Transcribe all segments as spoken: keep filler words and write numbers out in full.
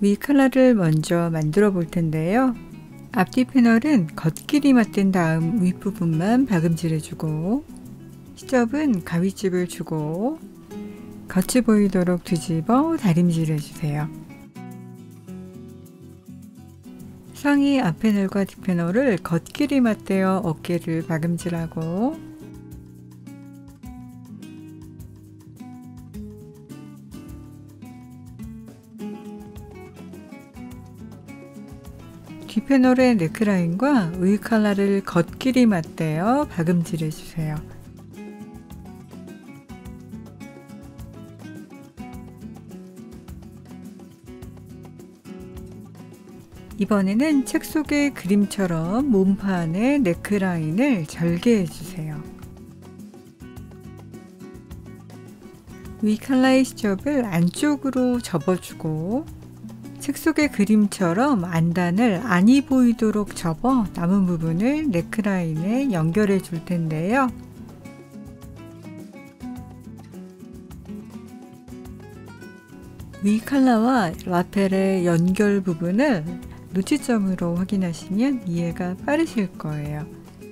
위 컬러를 먼저 만들어 볼 텐데요. 앞뒤 패널은 겉길이 맞댄 다음 윗부분만 박음질해 주고, 시접은 가위집을 주고 겉이 보이도록 뒤집어 다림질해 주세요. 상의 앞패널과 뒷패널을 겉길이 맞대어 어깨를 박음질하고, 뒷패널의 네크라인과 위 컬러를 겉길이 맞대어 박음질해 주세요. 이번에는 책 속의 그림처럼 몸판에 네크라인을 절개해 주세요. 위 컬러의 시접을 안쪽으로 접어주고, 책 속의 그림처럼 안단을 안이 보이도록 접어 남은 부분을 네크라인에 연결해 줄 텐데요. 위 컬러와 라펠의 연결 부분을 노치점으로 확인하시면 이해가 빠르실 거예요.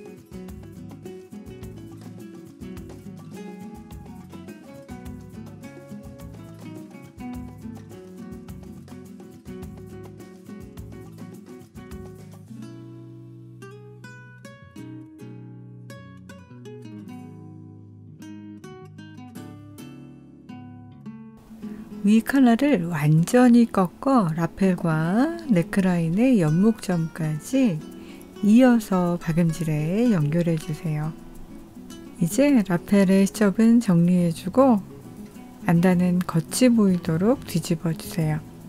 위 컬러를 완전히 꺾어 라펠과 네크라인의 연목점까지 이어서 박음질에 연결해 주세요. 이제 라펠의 시접은 정리해 주고 안단은 겉이 보이도록 뒤집어 주세요.